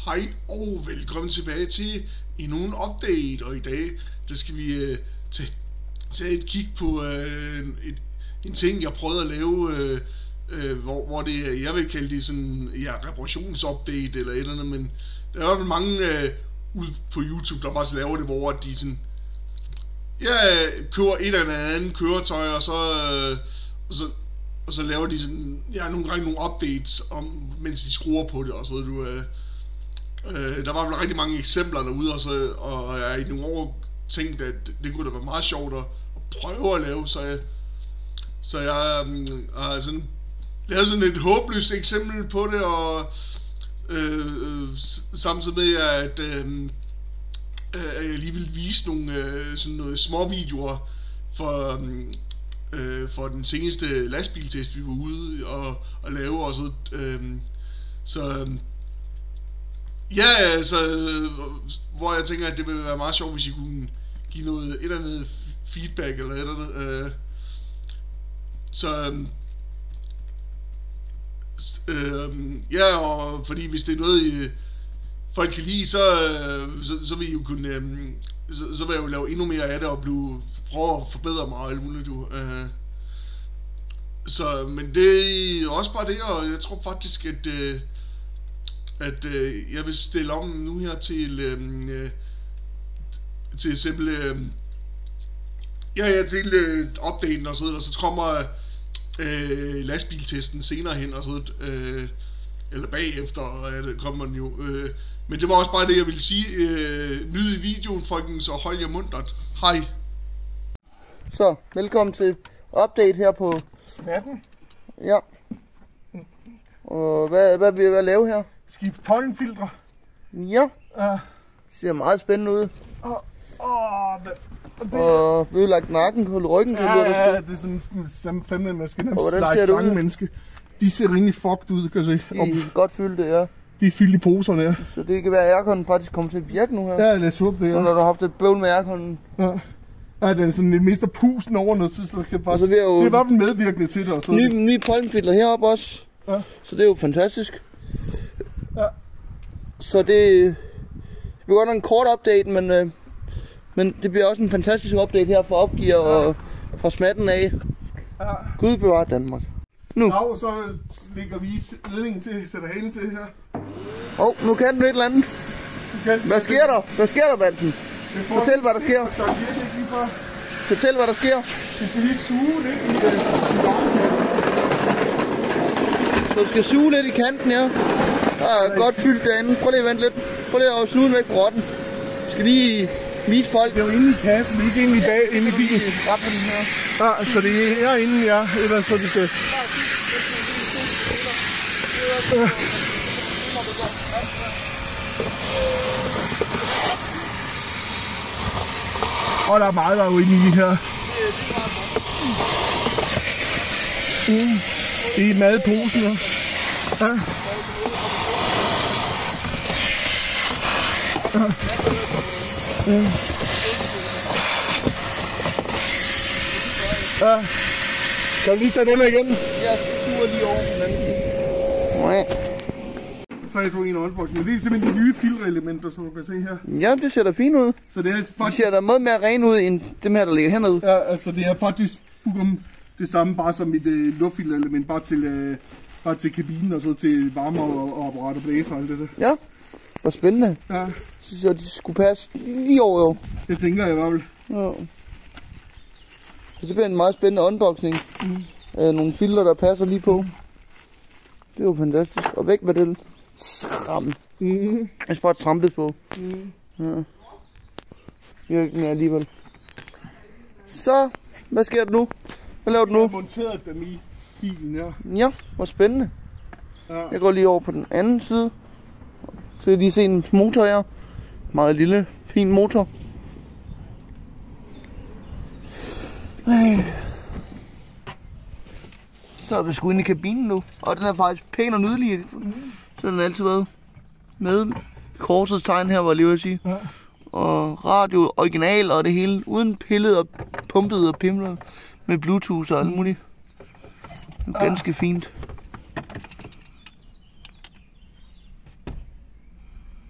Hej og velkommen tilbage til endnu en update, og i dag der skal vi tage et kig på en ting jeg prøvede at lave, hvor det, jeg vil kalde det sådan, ja, reparationsupdate eller et eller andet, men der er i hvert fald mange ude på YouTube, der bare laver det, hvor de sådan, ja, kører et eller andet køretøj, og så laver de sådan, ja, nogle gange nogle updates om, mens de skruer på det, og så der var rigtig mange eksempler derude, og jeg i nogle år tænkte, at det kunne da være meget sjovt at prøve at lave, så jeg har sådan lavet sådan et håbløst eksempel på det, og samtidig med at jeg lige vil vise nogle sådan noget små videoer for den seneste lastbiltest, vi var ude og lave, og så ja, altså, hvor jeg tænker, at det ville være meget sjovt, hvis I kunne give et eller andet feedback eller et eller andet. Ja, og fordi hvis det er noget, folk kan lide, så vil I jo kunne, så vil jeg jo lave endnu mere af det og prøve at forbedre mig og alt muligt. Men det er også bare det, og jeg tror faktisk, at jeg vil stille om nu her til eksempel til updaten og så kommer lastbiltesten senere hen og eller bagefter, og det kommer den jo, men det var også bare det jeg ville sige. Nyd videoen, folkens, og hold jer muntert. Hej. Så velkommen til update her på Snappen. Ja. Og hvad vil jeg lave her? Skift pollenfiltre. Ja. Ser meget spændende ud. Og ødelagt nakken på ryggen. Ja, det er sådan fandme, man skal nærmest lege slangemenneske. De ser rimelig fucked ud, kan jeg se. De er godt fyldte, ja. De er fyldt i poserne, ja. Så det kan være, at airconen faktisk kommer til at virke nu her. Ja, lad os håbe det, ja. Når du har haft et bøvl med airconen. Ja. Ja, den sådan lidt mister pusten over noget tid, så det kan faktisk... Det er bare medvirkende til det. Og så nye pollenfilter heroppe også. Ja. Så det er jo fantastisk. Ja. Så det bliver godt nok en kort update, men det bliver også en fantastisk update her for opgear og fra smatten af. Ja. Gud bevare Danmark. Nu. Ja, så lægger vi ledningen til, sætter halen til her. Nu kan den et eller andet. Hvad sker der? Hvad sker der, Vansen? Fortæl, hvad der sker. Fortæl, hvad der sker. Vi skal lige suge lidt i Så du skal suge lidt i kanten, ja. Der er godt fyldt derinde. Prøv lige at vente lidt. Prøv lige at snude væk på rotten. Jeg skal lige vise folk. Det er jo inde i kassen, ikke inde i bag, inde i bilen. Ja, så det er herinde, ja. Ellers så det skal... Og der er meget, der er jo inde i her. Det er madposen her. Ja. Ja. Kan du lige tage den her igen? Jeg suger lige over den anden side. 3, 2, 1 unboxing. Det er simpelthen de nye filterelementer, som du kan se her. Ja, det ser da fint ud. Så det er faktisk... Det ser da meget mere ren ud end dem her, der ligger hernede. Ja, altså det er faktisk fuldkommen det samme, bare som et luftfilterelement, bare til kabinen og så til varme og apparat og blæser og alt det der. Ja, hvor spændende. Ja. Så de skulle passe lige over jo. Det tænker jeg i hvert fald. Ja. Så det bliver en meget spændende unboxing. Nogle filter, der passer lige på. Det er jo fantastisk. Og væk med det. Skram. Jeg skal bare trampe på. Ja. Det er jo ikke mere alligevel. Så, hvad sker der nu? Hvad laver du nu? Jeg har monteret dem i bilen her. Ja, hvor spændende. Ja. Jeg går lige over på den anden side. Så kan I lige se en motor her. Meget lille, fin motor. Så er vi sgu inde i kabinen nu. Og den er faktisk pæn og nydelig. Så den har altid været med. Korsets tegn her, var jeg lige at sige. Ja. Og radio original og det hele. Uden pillet og pumpet og pimlet. Med Bluetooth og alt muligt. Det er ganske fint.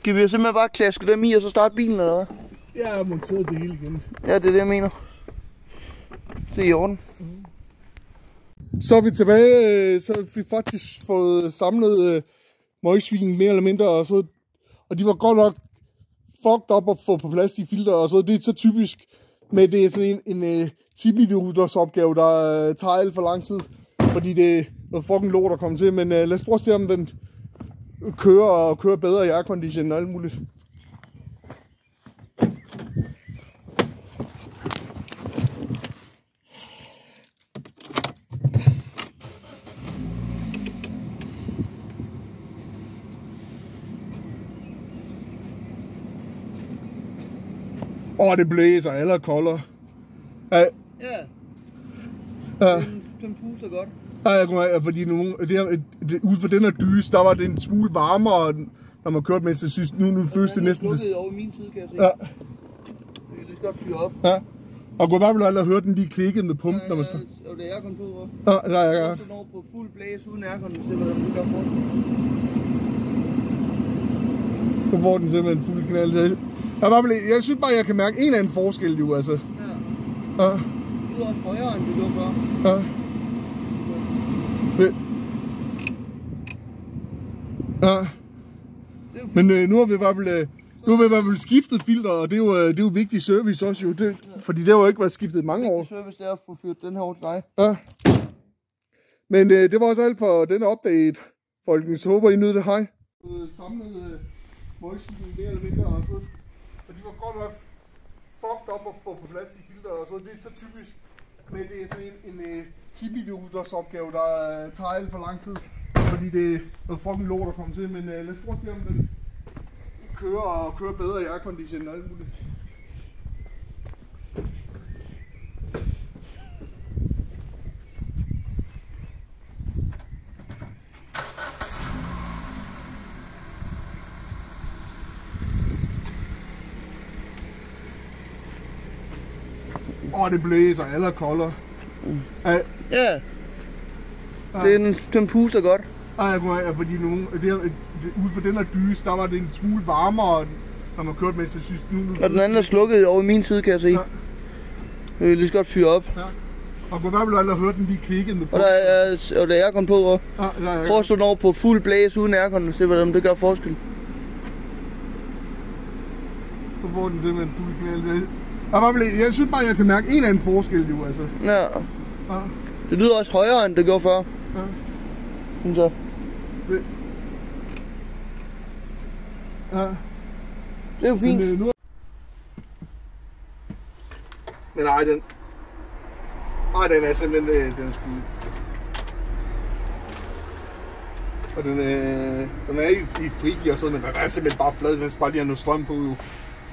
Skal vi simpelthen bare klaske dem i, og så starte bilen, eller hvad? Jeg har monteret det hele igen. Ja, det er det, jeg mener. Det er i orden. Så er vi tilbage, så har vi faktisk fået samlet møgsvin mere eller mindre, og de var godt nok fucked up at få på plads de filter, og så det er så typisk med det er sådan en 10-minutters opgave, der tager alt for lang tid, fordi det er noget fucking lort at komme til, men lad os prøve at se, om den kører bedre i aircondition og alt muligt. Det blæser, alle er kolder. Ja. Den puster godt. Ja, fordi ude for den her dyse, der var det en smule varmere, når man kørte med, så synes nu føles det næsten... Den er slukket over min side, kan jeg se. Ja. Det skal godt fyre op. Ja. Og kunne i hvert fald aldrig høre den lige klikkede med pumpen, når man står. Og det er aircon på, hva'? Ja, der er jeg. Så når på fuld blæs uden aircon, så hvordan det gør for. Så får den simpelthen fuld knald. Jeg synes bare, jeg kan mærke en eller anden forskel, jo, altså. Ja. Det lyder også højere, end det gjorde før. Ja. Ja. Men nu har vi i hvert fald skiftet filter, og det er jo vigtig service også, jo. Fordi det har jo ikke været skiftet i mange år. Vigtig service, det er at få fyret den her over til dig. Ja. Men det var også alt for denne update, folkens. Så håber I nød det. Hej. Samlet møgsvin mere eller mindre, og de var godt nok fucked up at få på plads de filter, og så det er så typisk med det er sådan en 10-minutters opgave, der tager alt for lang tid, fordi det er noget fucking lort at komme til, men lad os prøve at se, om den kører bedre i aircondition og alt muligt. Det blæser, alle er kolder. Ja. Den puster godt. Fordi ude for den her dyse, der var det en smule varmere, når man kørte med, så synes nu... Og den anden er slukket over min side, kan jeg se. Ja. Det er lige så godt fyre op. Ja. Og kunne i hvert fald aldrig høre den lige klikkede med pumpen. Og der er aircon på, hva'? Ja, prøv at stå den over på fuld blæs uden aircon, og se, hvordan det gør forskel. Så får den simpelthen fuld knald. Jeg synes bare, jeg kan mærke en eller anden forskel, jo, altså. Ja. Det lyder også højere, end det gjorde før. Ja. Så. Ja. Det er jo fint. Men nej, den er simpelthen, den er sgu. Og den er i frigear og sådan, men den er simpelthen bare flad, den skal bare lige have noget strøm på, jo.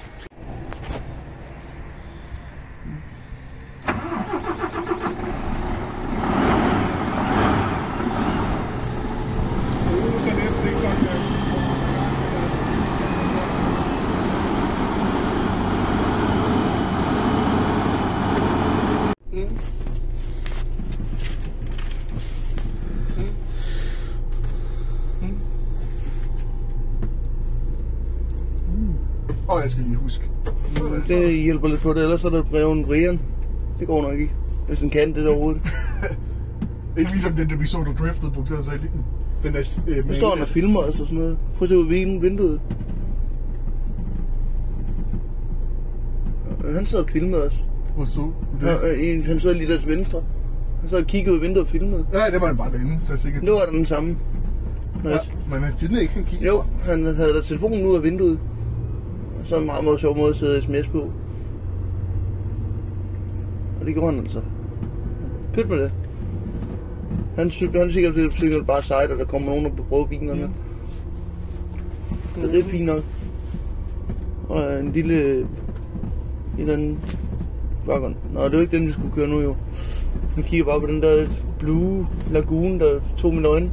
Jeg skal lige huske. Det hjælper lidt på det, ellers er der breven Brian. Det går nok ikke, hvis den kan det der overhovedet. Ikke ligesom den, der vi så, der driftede på, så er den der... Nu står han og filmer og sådan noget. Prøv at se ud af vinduet. Han sad og filmede os. Hvor så det? Han sad lige der til venstre. Han sad og kiggede ud af vinduet og filmede. Ja, det var bare derinde, det er sikkert. Det var den samme. Ja, men han filmede ikke, han kiggede. Jo, han havde da telefonen ud af vinduet. Så er en meget, meget sjov måde at sidde sms på. Og det gjorde han altså. Pyt med det. Han er sikkert bare sejt, og der kommer nogen, der prøver bilerne. Ja. Det er fint nok. Og der er en lille... En eller anden... Vagon. Nå, det er jo ikke den, vi skulle køre nu, jo. Jeg kigger bare på den der Blue Lagoon, der tog mine øjne.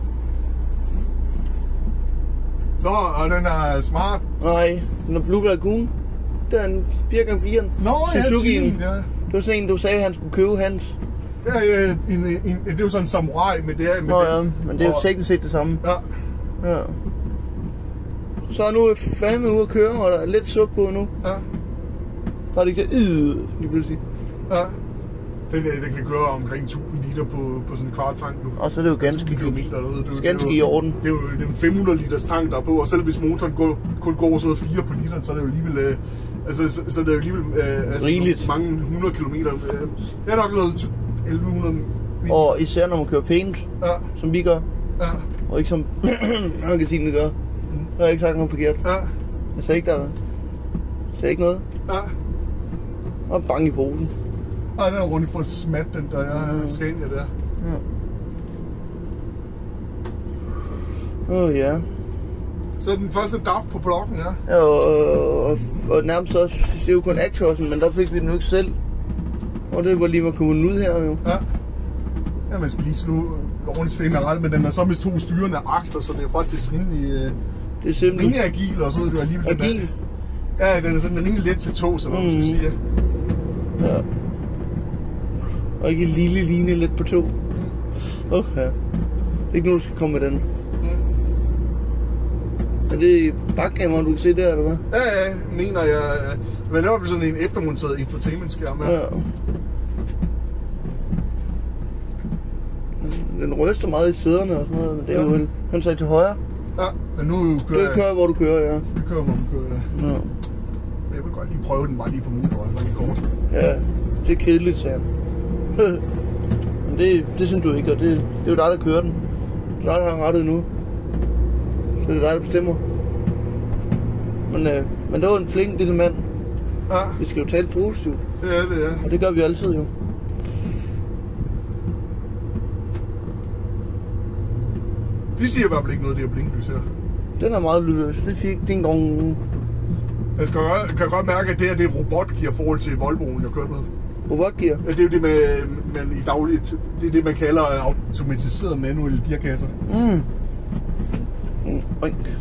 Nå, og den er smart. Nej, den er Blue Lagoon. Det er en 4x4'en. Nå, Suzuki'en. Ja. Det var sådan en, du sagde, han skulle købe hans. Det er jo sådan en samurai med det her. Nå ja, men det er jo teknisk set det samme. Ja. Ja. Så er nu fandme ude at køre, og der er lidt sup på nu. Ja. Så er det ikke lige pludselig. Ja. Den kan køre omkring 1000 liter på sådan en kvarttank nu. Og så er det jo ganske kilometer derude. Det er ganske i orden. Det er jo en 500 liters tank der er på, og selv hvis motoren kun går sådan 4 på literen, så er det jo alligevel så er det jo alligevel rigeligt. Mange 100 kilometer. Det er nok sådan noget 1100. Og især når man kører pænt, som vi gør. Ja. Og ikke som magasinene gør. Jeg har ikke sagt noget forkert. Ja. Jeg sagde ikke der. Jeg sagde ikke noget. Ja. Og bang i posen. Ej, den er rundt for et smat, den der Scania der. Ja. Ja. Så den første DAF på blokken, ja. Ja, og nærmest også, det er jo kun Actorsen, men der fik vi den jo ikke selv. Og det var lige med at komme ud her jo. Ja. Ja, man skal lige slå ordentligt senere ret, men den er så med 2 styrende aksler, så det er faktisk rimelig... Det er simpelthen... Rimelig agil, og så er det jo alligevel... Agil? Ja, den er sådan rimelig let til tog, så man skal sige. Ja. Og ikke lille line lidt på to. Ja. Det er ikke nu, du skal komme med den. Er det bakkamera, du kan se der, eller hvad? Ja, mener jeg. Men det var sådan en eftermonteret infotainment-skærm. Ja. Den ryster meget i sæderne og sådan noget, men det er jo vel... Han sagde til højre. Ja, men nu kører jeg... Det kører, hvor du kører, ja. Det kører, hvor du kører, ja. Men jeg vil godt lige prøve den bare lige på motorvejen, når vi går. Ja, det er kedeligt, sagde han. Men det synes du ikke, og det er jo dig, der kører den. Det er dig, der har rettet nu. Så det er dig, der bestemmer. Men det var en flink lille mand. Ja. Vi skal jo tale positivt. Det er det, ja. Og det gør vi altid jo. De siger i hvert fald ikke noget, det her blinklys her. Den er meget lydløs. Det siger ikke ding dong. Jeg kan godt mærke, at det her det er robotgear i forhold til Volvoen, jeg kørte med. Robotgear? Ja, det er jo det, man i dagligt, det er det, man kalder automatiseret manuelle gearkasser. Oink.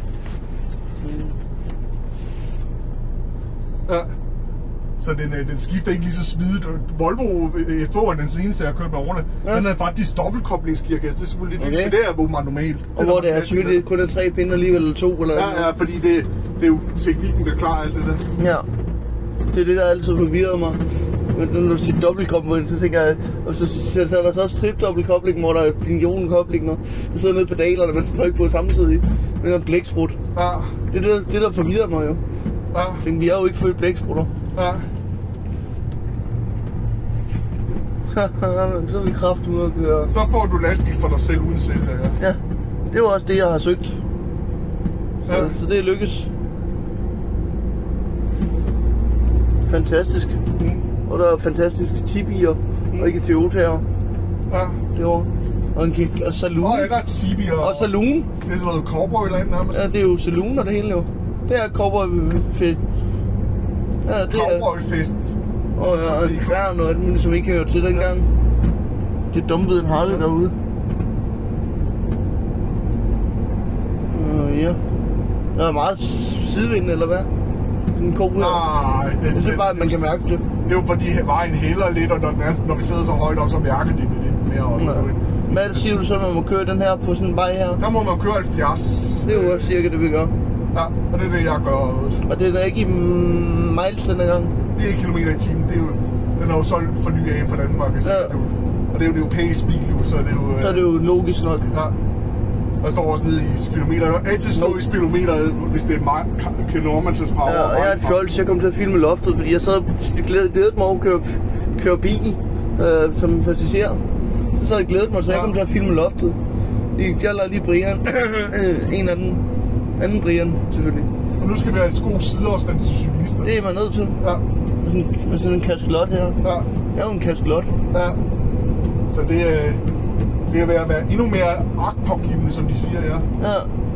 Ja. Så den skifter ikke lige så smidigt. Volvo F4'eren, den seneste, jeg har kørt med årene, den er faktisk dobbeltkoblingsgearkasse. Det er selvfølgelig lidt det er hvor normalt. Og hvor det er selvfølgelig kun 3 pinde alligevel, eller 2 eller Ja, fordi det er jo teknikken, der klarer alt det der. Ja. Det er det, der altid forvirrer mig. Men når du siger dobbeltkobling, så tænker jeg, og så er der så også trip-dobbeltkobling, hvor der er pignonkobling, og der sidder nede på pedalerne, man skal trykke på samtidig. Med en blæksprut. Ja. Det er det, der forvirrer mig jo. Ja. Jeg tænker, vi er jo ikke født blæksprutter. Ja. Så er vi kraftigt ude at køre. Så får du lastbil for dig selv uden selv, ja. Ja, det var også det, jeg har søgt. Så det lykkes. Fantastisk. Og der er fantastiske tibier, og ikke Toyota'er. Ja. Derovre. Og en saloon. Ja, der er tibier. Og saloon. Det er sådan noget cowboy eller andet nærmest. Ja, det er jo saloon og det hele jo. Det er cowboyfest. Ja, det er... Cowboyfest. Og en kværn og alt muligt, som ikke hørte til dengang. Det dumpede en Harley derude. Ja. Der er meget sidevind, eller hvad? Den ko her. Nej, jeg synes bare, at man kan mærke det. Det er jo fordi vejen hælder lidt, og når vi sidder så højt op, så mærker det lidt mere. Hvad siger du så, når man må køre den her på sådan en vej her? Der må man køre 70. Det er jo også cirka det, vi gør. Ja, og det er det, jeg gør. Og det er ikke i miles denne gang? Det er 1 kilometer i timen. Det er jo, den er jo solgt for ny af fra Danmark. Ja. Og det er jo en europæisk bil nu, så det er jo... Så er det jo logisk nok. Ja. Der står også nede i speedometer. Der er altid stå i speedometer, hvis det er kilometers power. Ja, og jeg er et fjold, så jeg kom til at filme loftet, fordi jeg sad og glædede mig over at køre bil som passager. Så sad jeg glædet mig, så jeg kom til at filme loftet. Jeg lavede lige Brian. En anden Brian, selvfølgelig. Og nu skal vi have en god sideafstand til cyklister. Det er man nødt til. Ja. Med sådan en kaskelot her. Ja. Jeg er jo en kaskelot. Ja. Så det er ved at være endnu mere agtpågivende, som de siger, ja. Ja.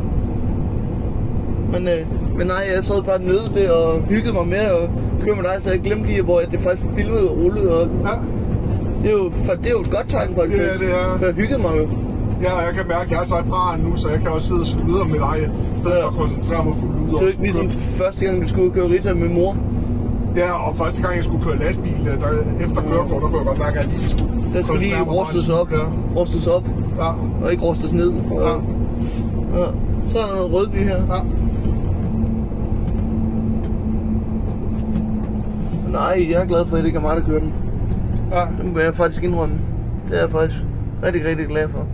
Men nej, jeg sad bare nede det og hyggede mig med at køre med dig, så jeg glemte lige, hvor det faktisk filmede og rullede. Og ja. Det er jo et godt tegn, faktisk. Ja, det er. For jeg hyggede mig jo. Ja, og jeg kan mærke, at jeg er så erfaren nu, så jeg kan også sidde og studere med dig, i stedet for at koncentrere mig fuldt ud. Det er ikke ligesom første gang, du skulle køre Rita med mor. Ja, og første gang, jeg skulle køre lastbil, efter kørekort, der kunne jeg godt mærke, at jeg lige skulle... Der skulle lige rustes op. Ja. Rustes op. Ja. Og ikke rustes ned. Og, ja. Ja. Så er der noget Rødby her. Ja. Nej, jeg er glad for, at det ikke er mig, der kører den. Ja. Den må jeg faktisk indrømme. Det er jeg faktisk rigtig, rigtig glad for.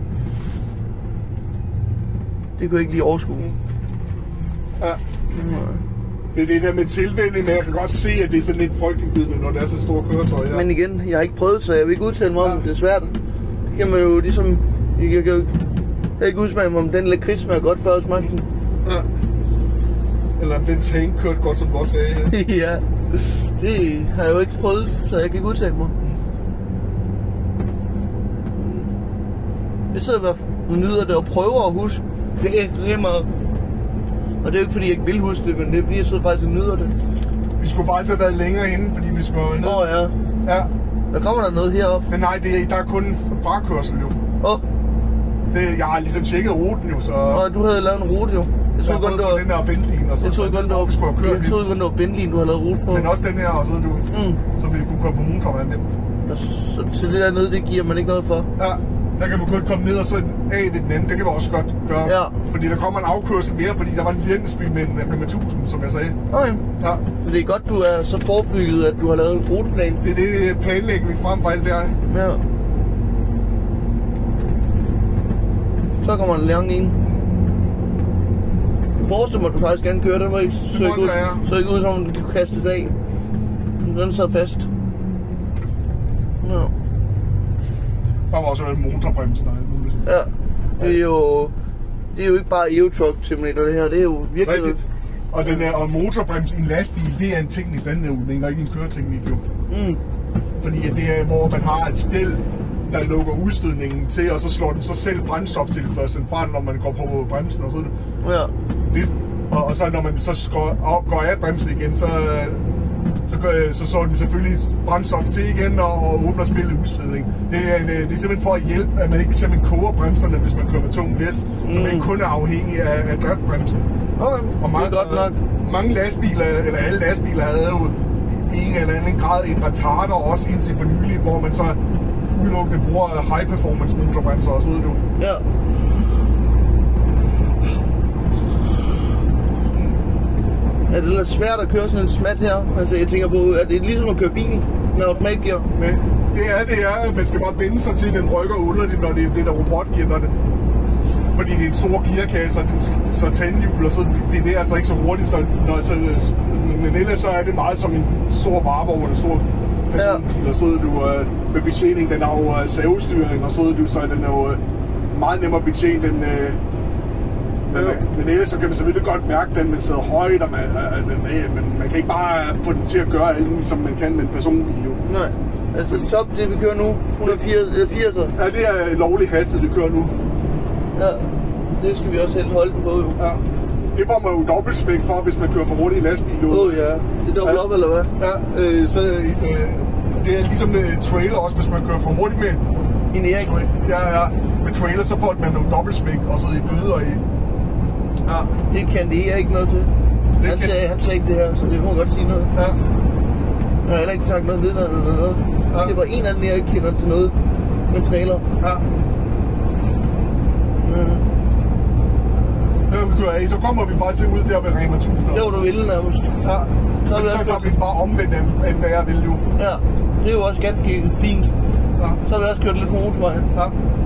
Det kunne jeg ikke lige overskue. Ja. Det er det der med tilvænning, men jeg kan godt se, at det er sådan lidt frygtindgydende, når det er så store køretøj. Ja. Men igen, jeg har ikke prøvet, så jeg vil ikke udtale mig om, det er svært. Det kan man jo ligesom... Jeg kan ikke udsmage mig, om den lakrids smager godt før smagte den. Ja. Eller om den tank kørte godt, som du også sagde. Ja, det har jeg jo ikke prøvet, så jeg kan ikke udtale mig. Jeg sidder i hvert fald og nyder det og prøver at huske. Det er meget. Og det er jo ikke fordi, jeg ikke vil huske det, men det er fordi, jeg sidder faktisk og nyder det. Vi skulle faktisk have været længere inde, fordi vi skulle ned. Nå ja. Ja. Der kommer der noget heroppe. Men nej, der er kun frakørsel jo. Jeg har ligesom tjekket ruten jo, så... Og du havde lavet en rute jo. Jeg troede kun, det var... den der Bendlin, og så... Jeg troede kun, det var Bendlin, du havde lavet rute på. Men også den her, og så du... Så vi kunne komme på motorvejen. Så det dernede, det giver man ikke noget for? Ja. Der kan man kun komme ned og så af ved den anden. Det kan vi også godt gøre. Ja. Fordi der kommer en afkørsel mere, fordi der var en landsby med 1000, som jeg sagde. Okay. Ja. Så det er godt, du er så forebygget, at du har lavet en ruteplan. Det er det planlægning frem for alt der. Ja. Så kommer en lang en. Jeg forestiller mig, at du faktisk gerne køre, den var ikke så ikke ud, som du kunne kastes af. Den sad fast. Ja. Der var også en motorbremsen og alt muligt. Ja, det er jo ikke bare EU-truck simulator det her, det er jo virkelig... Rigtigt. Og motorbremsen i en lastbil, det er en teknisk anlægning og ikke en køreteknik jo. Fordi det er, hvor man har et spil, der lukker udstødningen til, og så slår den så selv brændstoftilførselen fra, når man går på bremsen og sådan. Ja. Og så når man så går af bremsen igen, så slår den selvfølgelig brændstof til igen og åbner spillet udstødning. Det er simpelthen for at hjælpe, at man ikke simpelthen koger bremserne, hvis man kører med tung læs, så man ikke kun er afhængig af driftbremsen. Okay, og det er godt nok. Mange lastbiler, eller alle lastbiler, havde jo i en eller anden grad en retarder, også indtil for nylig, hvor man så udelukkende bruger high performance motorbremser og sådan noget. Ja. Er det lidt svært at køre sådan en smat her? Altså jeg tænker på, at det er ligesom at køre bil med automatgear. Men det er, man skal bare vende sig til, den rykker underligt, når det er det der robotgear, fordi det er en stor gearkasse, så tandhjul og så det er altså ikke så hurtigt, men ellers så er det meget som en stor varevogn, en stor personbil, og så du med betjening, den har jo servostyring, og så er den jo meget nemmere at betjene den. Men ellers så kan man selvfølgelig godt mærke, at man sidder højt, men man kan ikke bare få den til at gøre alt muligt, som man kan med en personbil. Jo. Nej, altså top det vi kører nu, 180. Ja, det er lovlig hastighed, vi kører nu. Ja, det skal vi også helt holde den på jo. Ja. Det får man jo dobbeltspæk for, hvis man kører for hurtigt i lastbil. Ja, det er dobbelt op, eller hvad? Ja, det er ligesom trailer også, hvis man kører for hurtigt med en Erik. Ja, med trailer, så får man nogle dobbeltspæk og så i bøder i. Ja. Det kan det ikke noget til. Han sagde ikke det her, så det må godt sige noget. Ja. Jeg har heller ikke sagt noget videre eller noget. Ja. Det var en anden, jeg ikke kender til noget med trailer. Ja. Vi kører af, så kommer vi faktisk ud der ved Rema 1000. Det var du ville nærmest. Ja. Så tager vi bare omvendt, end hvad jeg vil jo. Ja, det er jo også ganske fint. Ja. Så har vi også kørt lidt på motorvejen. Ja.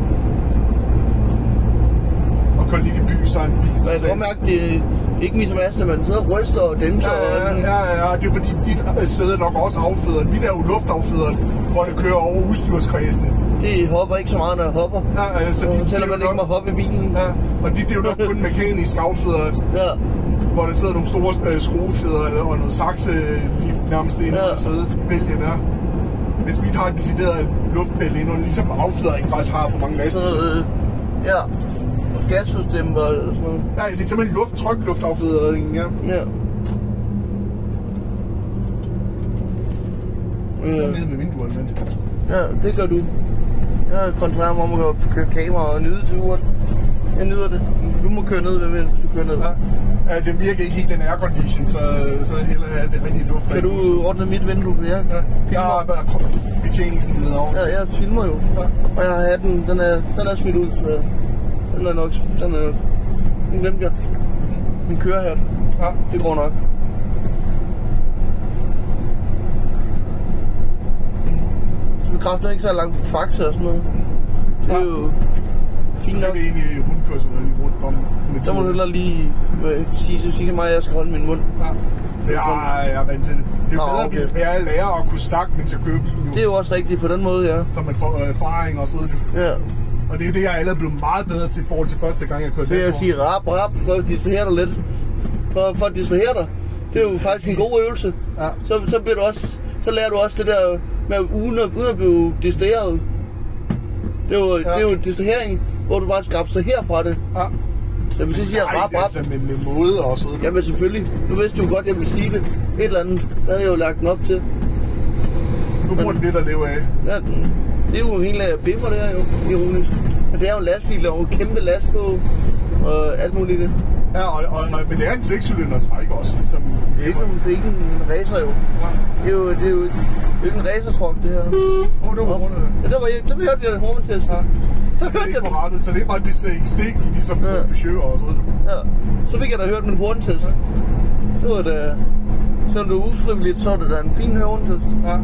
Og kørt lidt i by, så er en fint. Men jeg kan godt mærke, det er ikke ligesom Aston, man sidder og ryster og dæmser. Ja, det er fordi dit sæde nok også affødret. Vi der er jo luftaffødret, hvor det kører over udstyrskredsen. Det hopper ikke så meget, når jeg hopper. Ja, altså, selvom man ikke må hoppe i bilen. Ja, og det er jo nok kun mekanisk affødret. Ja. Hvor der sidder nogle store skruefædre og noget sakse nærmest inde i sædebælgen der. Hvis vi har en decideret luftbælge inde, ligesom affødring faktisk har på mange lastbiler. Ja. Gassystem og sådan noget. Ja, det er simpelthen luftaffødringen, ja. Ja. Nede med vinduerne, men. Ja, det gør du. Jeg koncentrerer mig om at køre kamera og nyde turen. Jeg nyder det. Du må køre ned, hvem du kører ned. Ja, det virker ikke helt den aircondition, så hellere have det rigtige luft. Kan du ordne mit vindue? Jeg har bare betjeningsmulighed over. Ja, jeg filmer jo. Ja. Og jeg har hatten, den er smidt ud. Den er nok, den glemte jeg. Den kører her. Ja. Det går nok. vi kræfter ikke så langt fra Faxe og sådan noget. Det er jo fint Så er nok. det egentlig rundkørsel rundt om. Der må du heller lige sige til mig, at jeg skal holde min mund. Ja, jeg er vant til det. Det er jo bedre, okay. at vi lærer at kunne snakke, mens jeg kører bilen nu. Det er jo også rigtigt på den måde, ja. Så man får erfaring og sådan noget. Ja. Og det er jo det, jeg er allerede blevet meget bedre til i forhold til første gang, jeg kørte Det er at sige rap, for at distrahere dig lidt. For at distrahere dig. Det er jo faktisk en god øvelse. Ja. Så bliver du også, så lærer du også det der med uden at blive distraheret. Det er jo distrahering, hvor du bare skal abstrahere fra det. Ja. Så hvis jeg siger rap, Altså med måde og sådan noget. jamen selvfølgelig. Nu vidste du godt, at jeg ville sige det. Et eller andet, der havde jeg jo lagt den op til. Nu får det der lever af. Ja, det er jo en hel bimmer, det her jo, ironisk. Men det er jo en lastbil, og en kæmpe last på, og alt muligt det. Ja, men det er en 6-cylinders bike også. Som Det er ikke en racer jo. Det er jo ikke en racertruck, det her. det var rundt. Ja, der hørte jeg det hormentest. Ja. Det er ikke på rettet, så det er bare det stik, ligesom Peugeot og sådan noget. Ja, så fik jeg da hørt min hormentest. Det var da, selvom det var ufrivilligt, så var det da en fin hormentest. Ja.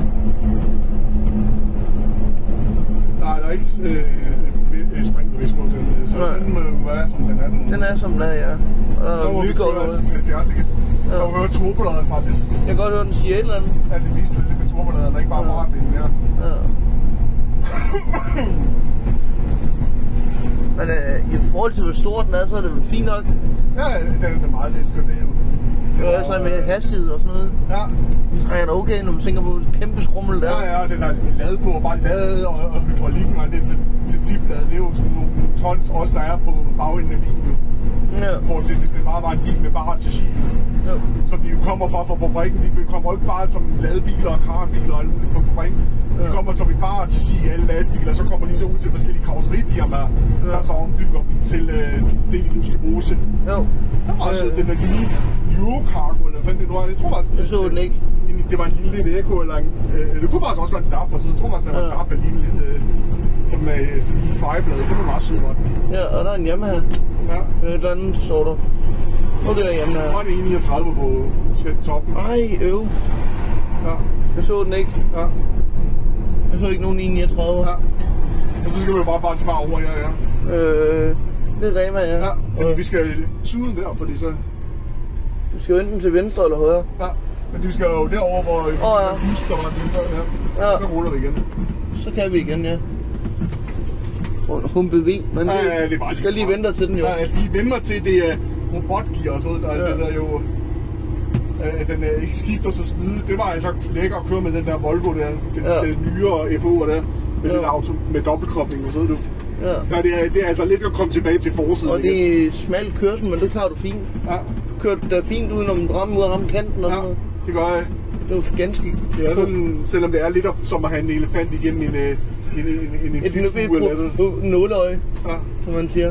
Nej, der er ikke springbevidst på den, så den må jo være, som den er. Den er som den er, ja. Og der er mygge og noget. 70 igen. Jeg har hørt turboladeren faktisk. Jeg kan godt høre, den siger et eller andet. Ja, det viser lidt med turboladeren, og ikke bare fartbilen mere. Ja. Men i forhold til, hvor stor den er, så er det vel fint nok. Ja, den er meget let, gør det jo. Det er også med hastighed og sådan noget. Ja. Den trækker da okay, når man tænker på et kæmpe skrummel der. Ja, den er lavet på, bare lavet, og hydraulikken og lidt til tipladet. Det er jo sådan nogle tons også, der er på bagenden af bilen jo. Ja. forhold til, hvis det bare var en bil med bare chassis, som de jo kommer fra fabrikken. De kommer jo ikke bare som ladebiler og kranbiler og alt muligt fra fabrikken. De kommer som et bare chassis i alle lastbiler, så kommer de så ud til forskellige karosserifirmaer, der så ombygger dem til det, de nu skal bruge til. Jo. Der var også den der lille Eurocargo, eller hvad det nu er. Jeg tror faktisk, jeg så den ikke. Det var en lille Iveco, eller en, det kunne faktisk også være en DAF, så jeg tror faktisk, det var en DAF, en lille lidt, som i fireblad. Det var meget sødt. Ja, og der er en Yamaha. Ja. Et andet står der. Nu er det der Yamaha. Der var en 39 på toppen. Ej, Ja. Jeg så den ikke. Ja. Jeg så ikke nogen 39. Ja. Og så skal vi jo bare til over, ja. Det er Rema, ja. Ja, fordi vi skal syden der, fordi så... Vi skal jo enten til venstre eller højre. Ja, men vi skal jo derover, hvor bus, der var den før, ja. Så ruller vi igen. Så kan vi igen, ja. Humpe V, men det er bare du skal lige vente til den jo. Ja, jeg skal lige vente mig til det robotgear og sådan noget, det der jo... den ikke skifter så smide. Det var altså lækker at køre med den der Volvo der, den nyere FO'er der, med den auto med dobbeltkobling og sådan du. Ja. Det er altså lidt at komme tilbage til forsiden. Og det er smalt kørsel, men det klarer du fint. Ja. Du kører da fint udenom ramme ud af ramme kanten og sådan noget. Det gør jeg. Det er ganske... Det er sådan, selvom det er lidt som at have en elefant igennem en fiskue eller noget. Et nåleøje, som man siger.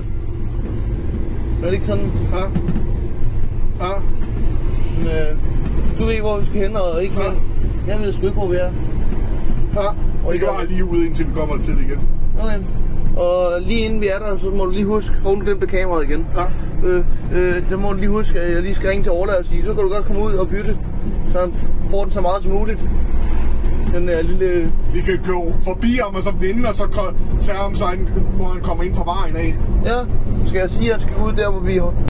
Er det ikke sådan? Ja. Ja. Men, du ved, hvor vi skal hen og ikke hen. Jeg ved sgu ikke, hvor vi er. Ja, og vi skal bare lige ud, indtil vi kommer til det igen. Okay. Og lige inden vi er der, så må du lige huske, at du glemte kameraet igen. Ja. Så må du lige huske, at jeg lige skal ringe til Orla og sige, så kan du godt komme ud og bytte, så han får den så meget som muligt. Den der lille... Vi kan køre forbi ham og så vinde, og så tage ham så hvor han kommer ind fra vejen af. Ja, skal jeg sige, at han skal ud der, hvor vi